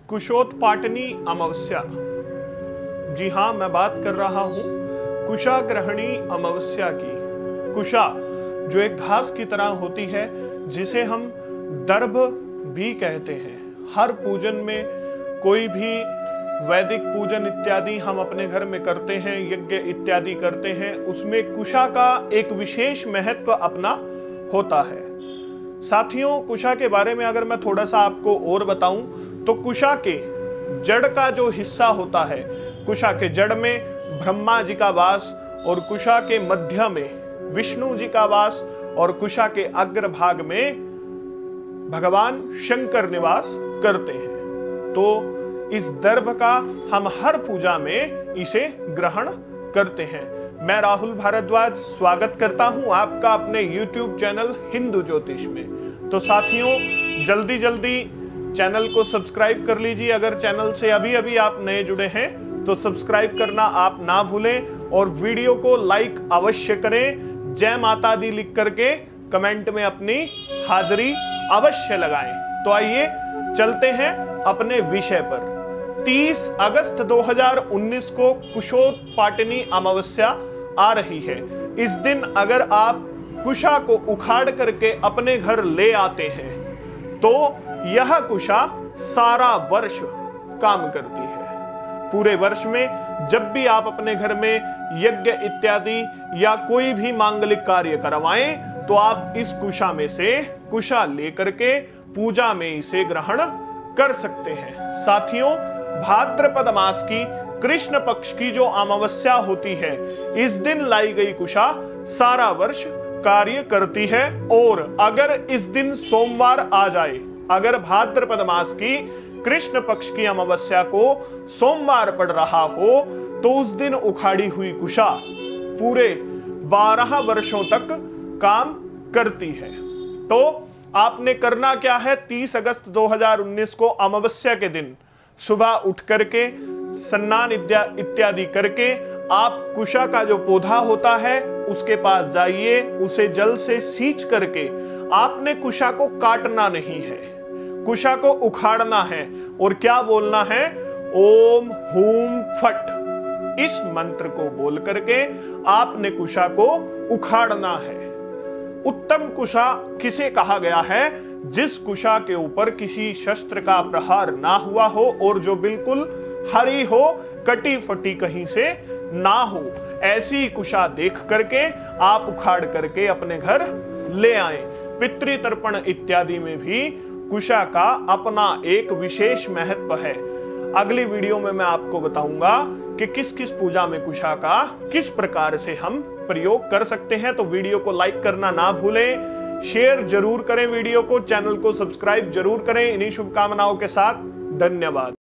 कुशोत्पाटनी अमावस्या। जी हाँ, मैं बात कर रहा हूं कुशाग्रहणी अमावस्या की। कुशा जो एक घास की तरह होती है, जिसे हम दर्भ भी कहते हैं। हर पूजन में, कोई भी वैदिक पूजन इत्यादि हम अपने घर में करते हैं, यज्ञ इत्यादि करते हैं, उसमें कुशा का एक विशेष महत्व अपना होता है। साथियों, कुशा के बारे में अगर मैं थोड़ा सा आपको और बताऊं तो कुशा के जड़ का जो हिस्सा होता है, कुशा के जड़ में ब्रह्मा जी का वास और कुशा के मध्य में विष्णु जी का वास और कुशा के अग्रभाग में भगवान शंकर निवास करते हैं। तो इस दर्भ का हम हर पूजा में इसे ग्रहण करते हैं। मैं राहुल भारद्वाज स्वागत करता हूं आपका अपने YouTube चैनल हिंदू ज्योतिष में। तो साथियों, जल्दी जल्दी चैनल को सब्सक्राइब कर लीजिए। अगर चैनल से अभी अभी आप नए जुड़े हैं तो सब्सक्राइब करना आप ना भूलें और वीडियो को लाइक अवश्य करें। जय माता दी लिख करके कमेंट में अपनी हाजिरी अवश्य लगाएं। तो आइए चलते हैं अपने विषय पर। 30 अगस्त 2019 को कुशोत्पाटनी अमावस्या आ रही है। इस दिन अगर आप कुशा को उखाड़ करके अपने घर ले आते हैं तो यह कुशा सारा वर्ष काम करती है। पूरे वर्ष में जब भी आप अपने घर में यज्ञ इत्यादि या कोई भी मांगलिक कार्य करवाएं तो आप इस कुशा में से कुशा लेकर के पूजा में इसे ग्रहण कर सकते हैं। साथियों, भाद्रपद मास की कृष्ण पक्ष की जो अमावस्या होती है, इस दिन लाई गई कुशा सारा वर्ष कार्य करती है। और अगर इस दिन सोमवार आ जाए, अगर भाद्रपद मास की कृष्ण पक्ष की अमावस्या को सोमवार पड़ रहा हो तो उस दिन उखाड़ी हुई कुशा पूरे 12 वर्षों तक काम करती है। तो आपने करना क्या है, 30 अगस्त 2019 को अमावस्या के दिन सुबह उठ करके स्नान इत्यादि करके आप कुशा का जो पौधा होता है उसके पास जाइए, उसे जल से सींच करके आपने कुशा को काटना नहीं है, कुशा को उखाड़ना है और क्या बोलना है, ओम हूम फट। इस मंत्र को बोल करके आपने कुशा को उखाड़ना है। उत्तम कुशा किसे कहा गया है? जिस कुशा के ऊपर किसी शस्त्र का प्रहार ना हुआ हो और जो बिल्कुल हरी हो, कटी फटी कहीं से ना हो, ऐसी कुशा देख करके आप उखाड़ करके अपने घर ले आए। पितृतर्पण इत्यादि में भी कुशा का अपना एक विशेष महत्व है। अगली वीडियो में मैं आपको बताऊंगा कि किस किस पूजा में कुशा का किस प्रकार से हम प्रयोग कर सकते हैं। तो वीडियो को लाइक करना ना भूलें, शेयर जरूर करें वीडियो को, चैनल को सब्सक्राइब जरूर करें। इन्हीं शुभकामनाओं के साथ धन्यवाद।